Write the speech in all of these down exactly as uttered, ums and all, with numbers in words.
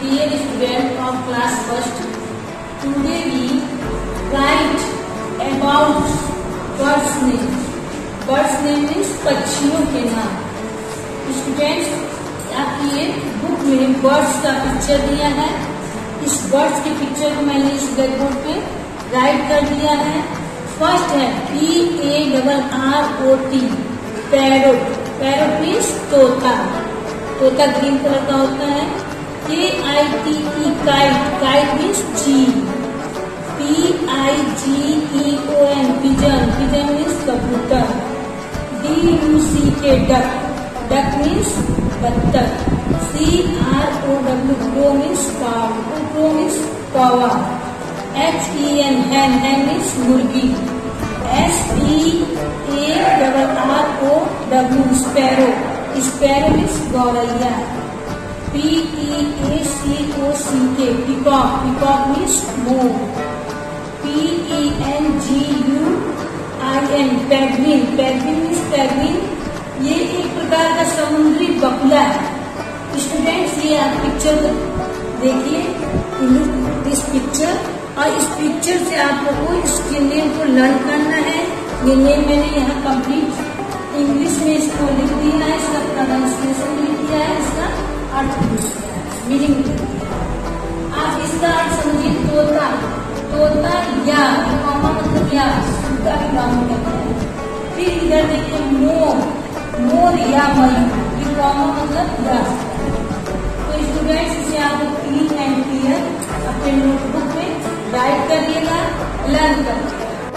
Dear student of class first, today we write about birds name. Birds name means पक्षियों के नाम. Students, आपकी ये बुक में बर्ड्स का पिक्चर दिया है. इस बर्ड्स के पिक्चर को मैंने इस ब्लैक बोर्ड पे राइट कर दिया है. फर्स्ट है P A double R O T, parrot. Parrot means तोता. तोता ग्रीन कलर का होता है. K I T E kite. Kite means चील. P I G E O N pigeon. Pigeon means कबूतर. D U C K duck. Duck means बत्तख. C R O W crow means काव. Crow means कौवा. H E N hen. Hen means मुर्गी. S P A double R O W sparrow. Sparrow means गौरैया. P E A C O C K peacock. Peacock means मोर. P E N G U I N penguin. Penguin means penguin. ये एक प्रकार का समुद्री बगुला है. Students, ये आप पिक्चर देखिए, इस पिक्चर और इस पिक्चर से आप लोगों को इसके नेम को लर्न करना है. ये नेम मैंने यहाँ कंप्लीट इंग्लिश में इसको लिख दिया है. इसका प्रोनाउंसिएशन लिख दिया है. इसका अर्थ लिख दिया है, मीनिंग लिख दिया है. आप इसका अर्थ समझिए. तोता. तोता या कौवा मतलब या सूगा भी मालूम करता है. फिर इधर देखिए मोर. मोर या मयूर. ये कौवा मतलब या. तो स्टूडेंट्स, इसे आप क्लीन एंड क्लियर अपने नोटबुक में राइट करिएगा, लर्न कर.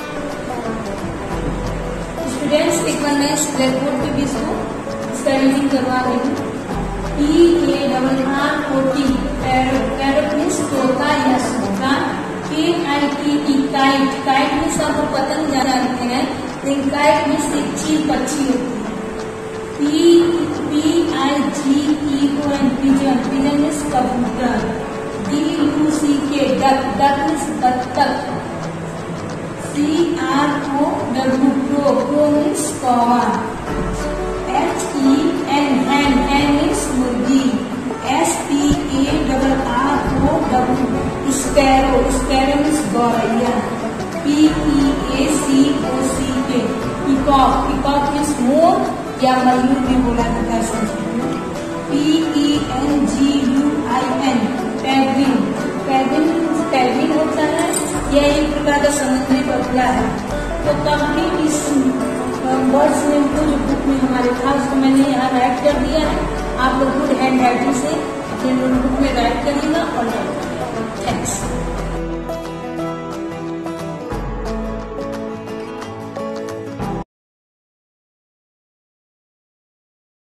स्टूडेंट्स, एक बार मैं इस ब्लैक बोर्ड पे भी इसको इसका रीडिंग करवा रही हूँ. P A double R O T, parrot means तोता या सूगा. K I T E kite. Kite means आपको पतंग जानते हैं, लेकिन काइट मीन्स एक चील पक्षी होती है. P P I G E O N pigeon. Pigeon means कबूतर. D U C K duck. Duck means बत्तख. C R O W crow. Crow means कौवा. H E N hen. Hen means मुर्गी. S P A double R O W sparrow. Sparrow means गौरैया. P E A C O C K peacock. Peacock means मोर या मयूर भी बोला जाता है संस्कृत में. P E N G U I N penguin. Penguin penguin होता है. यह एक प्रकार का समुद्री बगुला है. तो कंप्लीट इस बर्ड्स नेम को जो बुक में हमारे था उसको मैंने यहाँ राइट कर दिया है. आप लोग गुड हैंड राइटिंग से अपने नोटबुक में राइट करिएगा और थैंक्स.